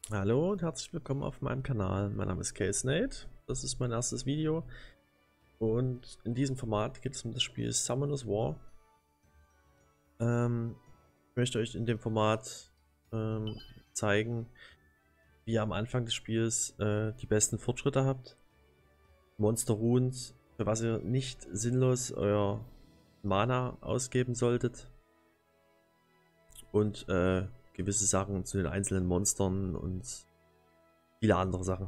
Hallo und herzlich willkommen auf meinem Kanal. Mein Name ist Nate. Das ist mein erstes Video und in diesem Format geht es um das Spiel Summoners War. Ich möchte euch in dem Format zeigen, wie ihr am Anfang des Spiels die besten Fortschritte habt, Monster Runes, für was ihr nicht sinnlos euer Mana ausgeben solltet und gewisse Sachen zu den einzelnen Monstern und viele andere Sachen.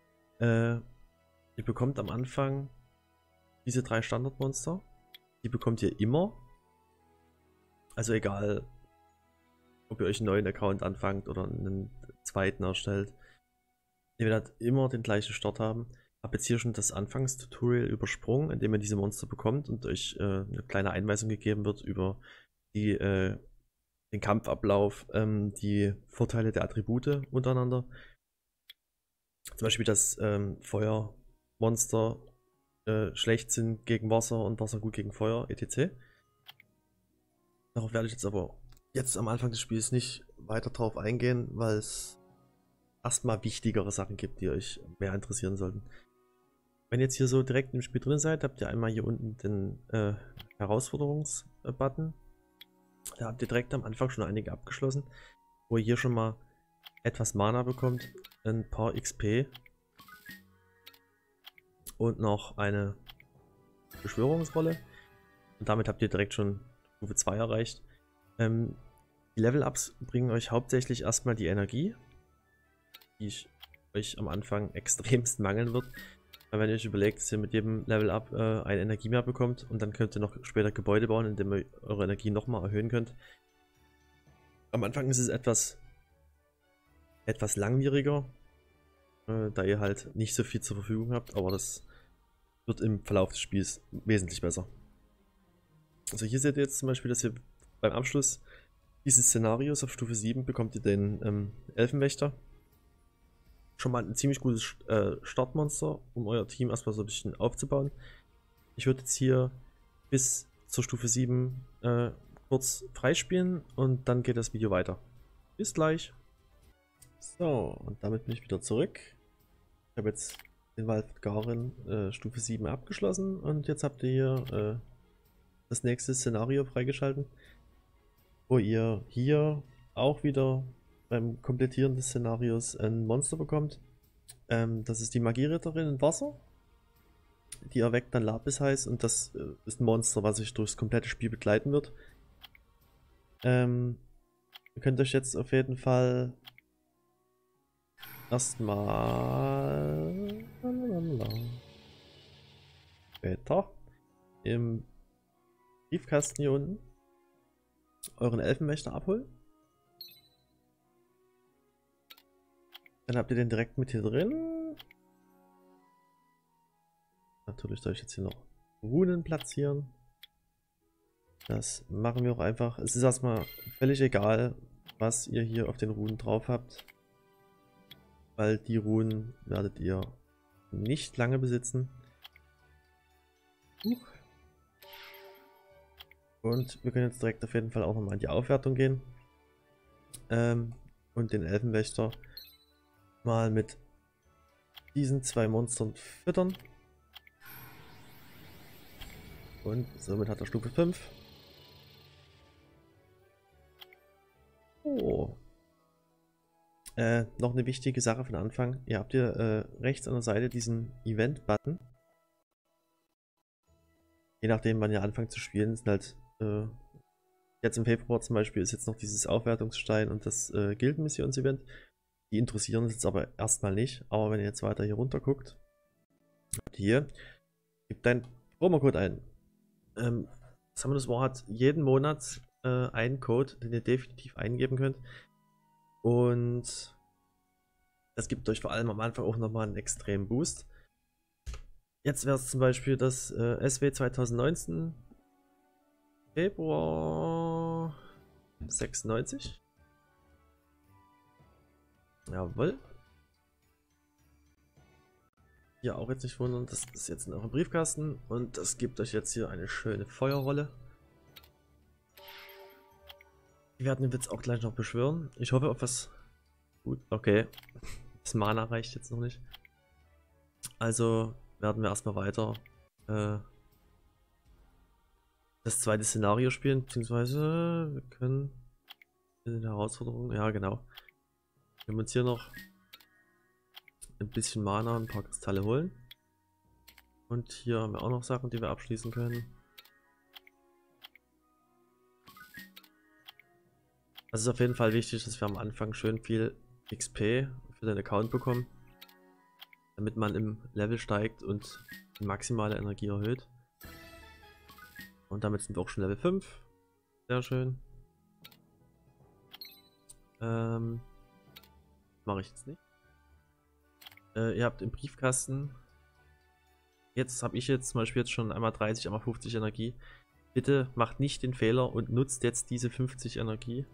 Ihr bekommt am Anfang diese 3 Standardmonster. Die bekommt ihr immer. Also egal, ob ihr euch einen neuen Account anfangt oder einen zweiten erstellt. Ihr werdet immer den gleichen Start haben. Ich habe jetzt hier schon das Anfangstutorial übersprungen, in dem ihr diese Monster bekommt und euch eine kleine Einweisung gegeben wird über die, den Kampfablauf, die Vorteile der Attribute untereinander. Zum Beispiel, dass Feuermonster schlecht sind gegen Wasser und Wasser gut gegen Feuer, etc. Darauf werde ich jetzt aber jetzt am Anfang des Spiels nicht weiter drauf eingehen, weil es erstmal wichtigere Sachen gibt, die euch mehr interessieren sollten. Wenn ihr jetzt hier so direkt im Spiel drin seid, habt ihr einmal hier unten den Herausforderungs-Button. Da habt ihr direkt am Anfang schon einige abgeschlossen, wo ihr hier schon mal etwas Mana bekommt, ein paar XP und noch eine Beschwörungsrolle. Und damit habt ihr direkt schon Stufe 2 erreicht. Die Level-Ups bringen euch hauptsächlich erstmal die Energie, die euch am Anfang extremst mangeln wird. Weil wenn ihr euch überlegt, dass ihr mit jedem Level-Up eine Energie mehr bekommt und dann könnt ihr noch später Gebäude bauen, indem ihr eure Energie nochmal erhöhen könnt. Am Anfang ist es etwas langwieriger, da ihr halt nicht so viel zur Verfügung habt, aber das wird im Verlauf des Spiels wesentlich besser. Also hier seht ihr jetzt zum Beispiel, dass ihr beim Abschluss dieses Szenarios auf Stufe 7 bekommt ihr den Elfenwächter. Schon mal ein ziemlich gutes Startmonster, um euer Team erstmal so ein bisschen aufzubauen. Ich würde jetzt hier bis zur Stufe 7 kurz freispielen und dann geht das Video weiter. Bis gleich. So, und damit bin ich wieder zurück. Ich habe jetzt den Wald Garen Stufe 7 abgeschlossen und jetzt habt ihr hier das nächste Szenario freigeschalten, wo ihr hier auch wieder beim Komplettieren des Szenarios ein Monster bekommt. Das ist die Magieritterin in Wasser. Die erweckt dann Lapis heiß und das ist ein Monster, was sich durchs komplette Spiel begleiten wird. Ihr könnt euch jetzt auf jeden Fall erstmal später im Briefkasten hier unten euren Elfenwächter abholen. Dann habt ihr den direkt mit hier drin. Natürlich soll ich jetzt hier noch Runen platzieren. Das machen wir auch einfach. Es ist erstmal völlig egal, was ihr hier auf den Runen drauf habt. Weil die Runen werdet ihr nicht lange besitzen. Und wir können jetzt direkt auf jeden Fall auch nochmal in die Aufwertung gehen. Und den Elfenwächter mal mit diesen 2 Monstern füttern. Und somit hat er Stufe 5. Oh. Noch eine wichtige Sache von Anfang. Ihr habt hier rechts an der Seite diesen Event-Button. Je nachdem, wann ihr anfangt zu spielen, sind halt jetzt im Februar zum Beispiel ist jetzt noch dieses Aufwertungsstein und das Gildenmissions-Event. Die interessieren uns jetzt aber erstmal nicht. Aber wenn ihr jetzt weiter hier runter guckt, hier, gebt deinen Promocode ein. Summoners War hat jeden Monat einen Code, den ihr definitiv eingeben könnt. Und das gibt euch vor allem am Anfang auch nochmal einen extremen Boost. Jetzt wäre es zum Beispiel das SW 2019 Februar 96. Jawohl. Hier auch jetzt nicht wundern, das ist jetzt in eurem Briefkasten und das gibt euch jetzt hier eine schöne Feuerrolle. Die werden wir jetzt auch gleich noch beschwören. Ich hoffe auf was Gut, okay. Das Mana reicht jetzt noch nicht. Also werden wir erstmal weiter das zweite Szenario spielen, beziehungsweise wir können in der Herausforderung, ja genau. Wir können uns hier noch ein bisschen Mana, ein paar Kristalle holen. Und hier haben wir auch noch Sachen, die wir abschließen können. Es ist auf jeden Fall wichtig, dass wir am Anfang schön viel XP für den Account bekommen, damit man im Level steigt und die maximale Energie erhöht. Und damit sind wir auch schon Level 5. Sehr schön. Mache ich jetzt nicht. Ihr habt im Briefkasten, jetzt habe ich jetzt zum Beispiel jetzt schon einmal 30, einmal 50 Energie. Bitte macht nicht den Fehler und nutzt jetzt diese 50 Energie.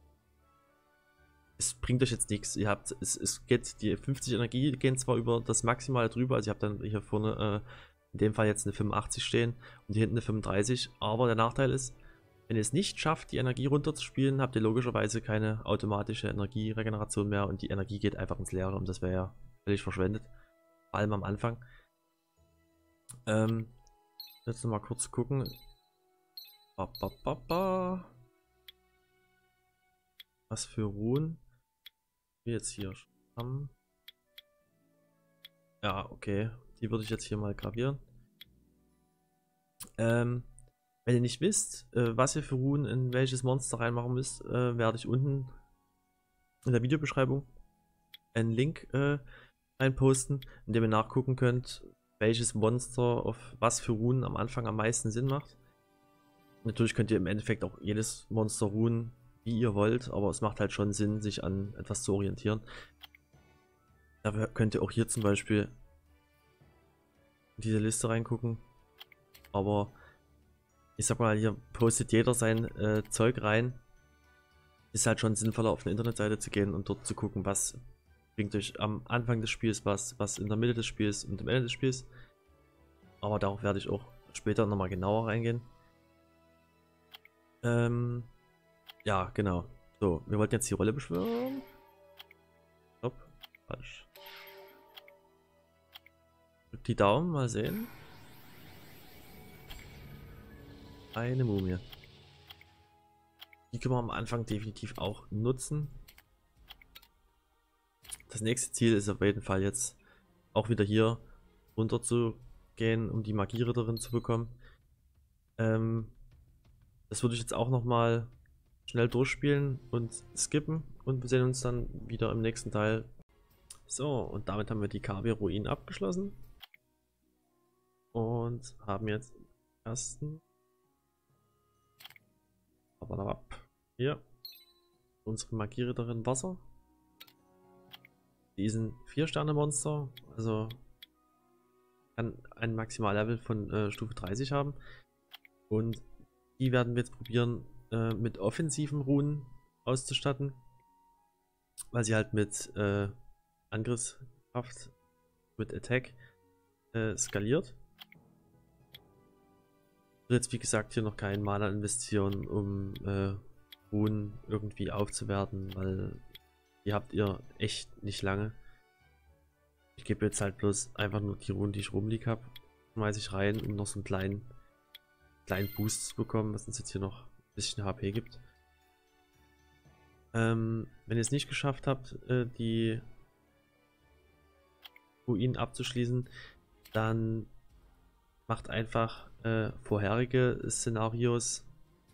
Es bringt euch jetzt nichts. Ihr habt, es geht, die 50 Energie gehen zwar über das Maximale drüber, also ihr habt dann hier vorne in dem Fall jetzt eine 85 stehen und hier hinten eine 35, aber der Nachteil ist, wenn ihr es nicht schafft, die Energie runterzuspielen, habt ihr logischerweise keine automatische Energieregeneration mehr und die Energie geht einfach ins Leere und das wäre ja völlig verschwendet. Vor allem am Anfang. Jetzt nochmal kurz gucken. Was für Ruhen wir jetzt hier haben. Ja, okay. Die würde ich jetzt hier mal gravieren. Wenn ihr nicht wisst, was ihr für Runen in welches Monster reinmachen müsst, werde ich unten in der Videobeschreibung einen Link reinposten, in dem ihr nachgucken könnt, welches Monster auf was für Runen am Anfang am meisten Sinn macht. Natürlich könnt ihr im Endeffekt auch jedes Monster ruhen, wie ihr wollt, aber es macht halt schon Sinn, sich an etwas zu orientieren. Da könnt ihr auch hier zum Beispiel in diese Liste reingucken. Aber ich sag mal, hier postet jeder sein Zeug rein. Ist halt schon sinnvoller, auf eine Internetseite zu gehen und dort zu gucken, was bringt euch am Anfang des Spiels was in der Mitte des Spiels und am Ende des Spiels. Aber darauf werde ich auch später nochmal genauer reingehen. Ja, genau. So, wir wollten jetzt die Rolle beschwören. Stopp. Falsch. Drückt die Daumen, mal sehen. Eine Mumie. Die können wir am Anfang definitiv auch nutzen. Das nächste Ziel ist auf jeden Fall jetzt auch wieder hier runter zu gehen, um die Magieritterin zu bekommen. Das würde ich jetzt auch nochmal schnell durchspielen und skippen und wir sehen uns dann wieder im nächsten Teil. So, und damit haben wir die KW-Ruinen abgeschlossen und haben jetzt den ersten. Hier unsere Magieritterin Wasser. Die ist ein 4-Sterne-Monster, also kann ein Maximallevel von Stufe 30 haben. Und die werden wir jetzt probieren mit offensiven Runen auszustatten, weil sie halt mit Angriffskraft, mit Attack skaliert. Ich will jetzt wie gesagt hier noch kein Mana investieren, um Runen irgendwie aufzuwerten, weil die habt ihr echt nicht lange. Ich gebe jetzt halt bloß einfach nur die Runen, die ich rumliegen habe, schmeiße ich rein, um noch so einen kleinen Boost zu bekommen, was uns jetzt hier noch ein bisschen HP gibt. Wenn ihr es nicht geschafft habt, die Ruinen abzuschließen, dann macht einfach vorherige Szenarios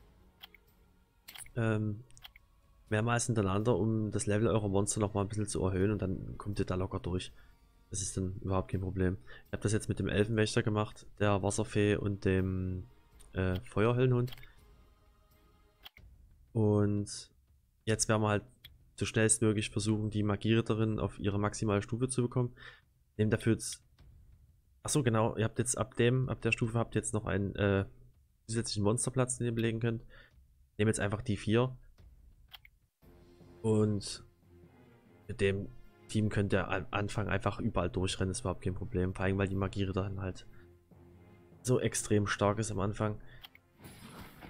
mehrmals hintereinander, um das Level eurer Monster noch mal ein bisschen zu erhöhen und dann kommt ihr da locker durch. Das ist dann überhaupt kein Problem. Ich habe das jetzt mit dem Elfenwächter gemacht, der Wasserfee und dem Feuerhöllenhund. Und jetzt werden wir halt so schnellstmöglich versuchen, die Magieritterin auf ihre maximale Stufe zu bekommen. Nehmen dafür jetzt. Achso, genau, ihr habt jetzt ab der Stufe habt ihr jetzt noch einen zusätzlichen Monsterplatz, den ihr belegen könnt. Nehmt jetzt einfach die 4. Und mit dem Team könnt ihr am Anfang einfach überall durchrennen, ist überhaupt kein Problem. Vor allem, weil die Magieritterin halt so extrem stark ist am Anfang.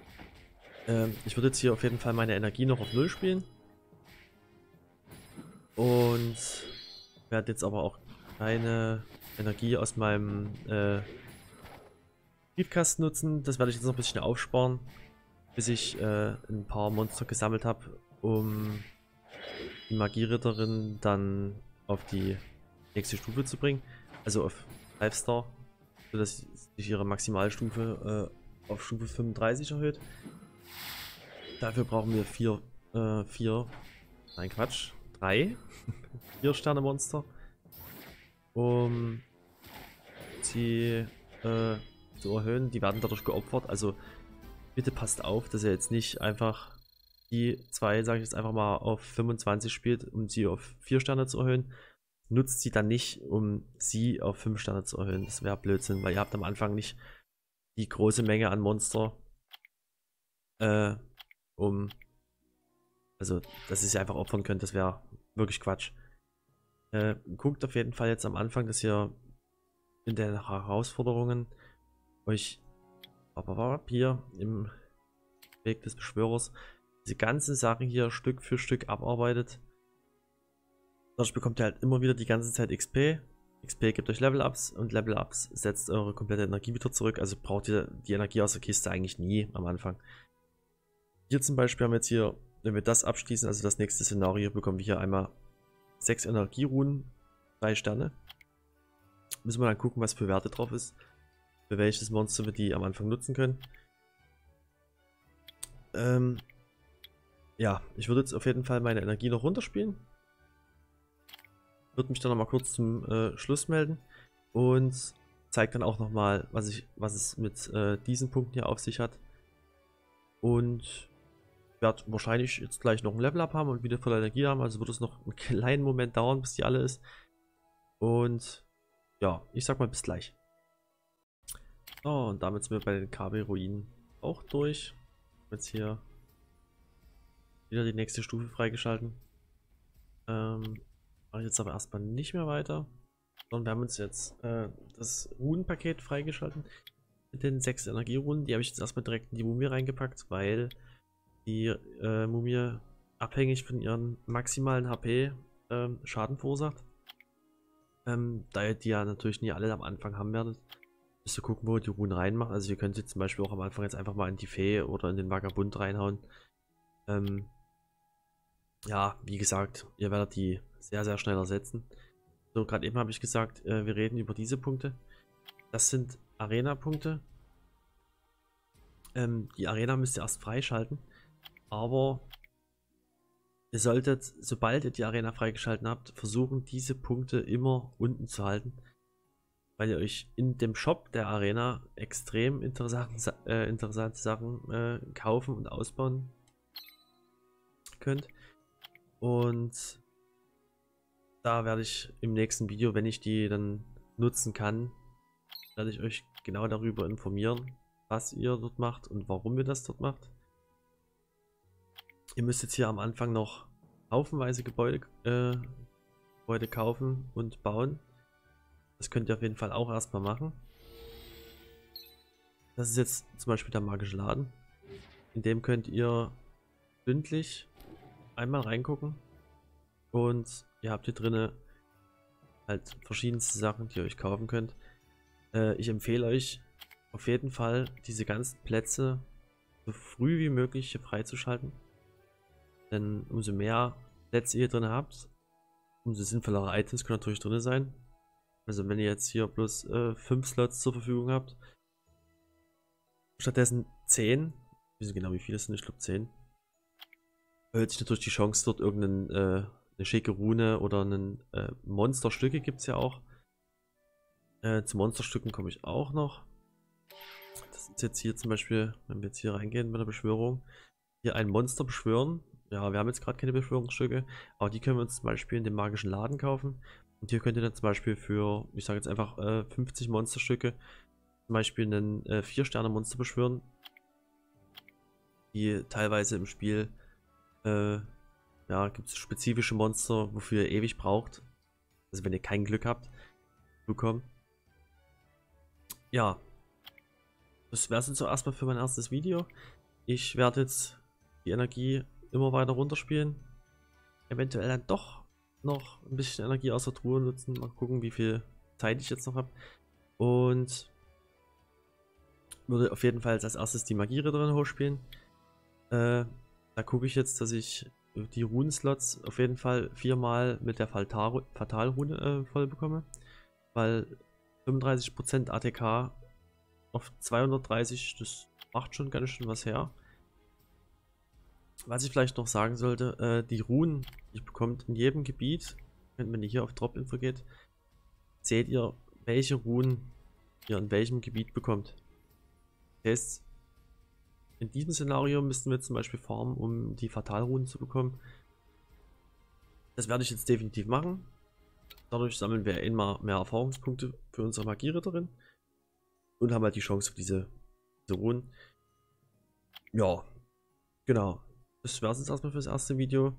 Ich würde jetzt hier auf jeden Fall meine Energie noch auf 0 spielen. Und werde jetzt aber auch keine Energie aus meinem Briefkasten nutzen. Das werde ich jetzt noch ein bisschen aufsparen, bis ich ein paar Monster gesammelt habe, um die Magieritterin dann auf die nächste Stufe zu bringen. Also auf 5 Star, sodass sich ihre Maximalstufe auf Stufe 35 erhöht. Dafür brauchen wir 3 4 Sterne Monster, um sie zu erhöhen. Die werden dadurch geopfert, also bitte passt auf, dass ihr jetzt nicht einfach die 2, sage ich jetzt einfach mal, auf 25 spielt, um sie auf 4 Sterne zu erhöhen. Nutzt sie dann nicht, um sie auf 5 Sterne zu erhöhen. Das wäre Blödsinn, weil ihr habt am Anfang nicht die große Menge an Monster, also, dass ihr sie einfach opfern könnt, das wäre wirklich Quatsch. Guckt auf jeden Fall jetzt am Anfang, dass ihr in den Herausforderungen euch hier im Weg des Beschwörers diese ganzen Sachen hier Stück für Stück abarbeitet. Dadurch bekommt ihr halt immer wieder die ganze Zeit XP. XP gibt euch Level-Ups und Level-Ups setzt eure komplette Energie wieder zurück. Also braucht ihr die Energie aus der Kiste eigentlich nie am Anfang. Hier zum Beispiel haben wir jetzt hier, wenn wir das abschließen, also das nächste Szenario, bekommen wir hier einmal 6 Energieruhen, 3 Sterne. Müssen wir dann gucken, was für Werte drauf ist. Für welches Monster wir die am Anfang nutzen können. Ja, ich würde jetzt auf jeden Fall meine Energie noch runterspielen. Würde mich dann nochmal kurz zum Schluss melden. Und zeige dann auch nochmal, was es mit diesen Punkten hier auf sich hat. Und werde wahrscheinlich jetzt gleich noch ein Level-Up haben und wieder voll Energie haben. Also wird es noch einen kleinen Moment dauern, bis die alle ist. Und ja, ich sag mal bis gleich. So, und damit sind wir bei den KB-Ruinen auch durch. Jetzt hier wieder die nächste Stufe freigeschalten. Mache ich jetzt aber erstmal nicht mehr weiter. Sondern wir haben uns jetzt das Runenpaket freigeschalten. Mit den 6 Energierunen. Die habe ich jetzt erstmal direkt in die Mumie reingepackt, weil die Mumie abhängig von ihren maximalen HP Schaden verursacht. Da ihr die ja natürlich nie alle am Anfang haben werdet, müsst ihr gucken, wo ihr die Runen reinmacht. Also ihr könnt sie zum Beispiel auch am Anfang jetzt einfach mal in die Fee oder in den Vagabund reinhauen. Ja, wie gesagt, ihr werdet die sehr, sehr schnell ersetzen. So, gerade eben habe ich gesagt, wir reden über diese Punkte. Das sind Arena-Punkte. Die Arena müsst ihr erst freischalten. Aber ihr solltet, sobald ihr die Arena freigeschalten habt, versuchen, diese Punkte immer unten zu halten. Weil ihr euch in dem Shop der Arena extrem interessante Sachen kaufen und ausbauen könnt. Und da werde ich im nächsten Video, wenn ich die dann nutzen kann, werde ich euch genau darüber informieren, was ihr dort macht und warum ihr das dort macht. Ihr müsst jetzt hier am Anfang noch haufenweise Gebäude kaufen und bauen. Das könnt ihr auf jeden Fall auch erstmal machen. Das ist jetzt zum Beispiel der magische Laden. In dem könnt ihr stündlich einmal reingucken. Und ihr habt hier drinne halt verschiedenste Sachen, die ihr euch kaufen könnt. Ich empfehle euch auf jeden Fall, diese ganzen Plätze so früh wie möglich hier freizuschalten. Denn umso mehr Plätze ihr drin habt, umso sinnvollere Items können natürlich drin sein. Also wenn ihr jetzt hier bloß 5 Slots zur Verfügung habt, stattdessen 10, ich weiß nicht genau wie viele es sind, ich glaube 10, erhöht sich natürlich die Chance, dort eine schicke Rune oder ein Monsterstücke gibt es ja auch. Zu Monsterstücken komme ich auch noch. Das ist jetzt hier zum Beispiel, wenn wir jetzt hier reingehen mit der Beschwörung, hier ein Monster beschwören. Ja, wir haben jetzt gerade keine Beschwörungsstücke, aber die können wir uns zum Beispiel in dem magischen Laden kaufen. Und hier könnt ihr dann zum Beispiel für, ich sage jetzt einfach 50 Monsterstücke, zum Beispiel einen 4-Sterne-Monster beschwören, die teilweise im Spiel, ja, gibt es spezifische Monster, wofür ihr ewig braucht. Also wenn ihr kein Glück habt, bekommen. Ja, das wäre es jetzt so erstmal für mein erstes Video. Ich werde jetzt die Energie immer weiter runterspielen. Eventuell dann doch noch ein bisschen Energie aus der Truhe nutzen. Mal gucken, wie viel Zeit ich jetzt noch habe. Und würde auf jeden Fall als erstes die Magieritterin hochspielen. Da gucke ich jetzt, dass ich die Runenslots auf jeden Fall 4-mal mit der Fatalrune voll bekomme. Weil 35% ATK auf 230, das macht schon ganz schön was her. Was ich vielleicht noch sagen sollte, die Runen, die ihr bekommt in jedem Gebiet, wenn ihr hier auf Drop-Info geht, seht ihr, welche Runen ihr in welchem Gebiet bekommt. Das heißt, in diesem Szenario müssten wir zum Beispiel farmen, um die Fatalrunen zu bekommen. Das werde ich jetzt definitiv machen. Dadurch sammeln wir immer mehr Erfahrungspunkte für unsere Magieritterin und haben halt die Chance auf diese Runen. Ja, genau. Das wäre es jetzt erstmal für das erste Video.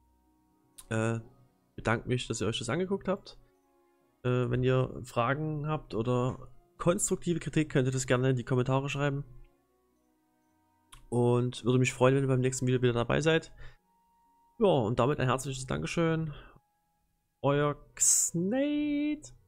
Bedanke mich, dass ihr euch das angeguckt habt. Wenn ihr Fragen habt oder konstruktive Kritik, könnt ihr das gerne in die Kommentare schreiben. Und würde mich freuen, wenn ihr beim nächsten Video wieder dabei seid. Ja, und damit ein herzliches Dankeschön. Euer Xnade.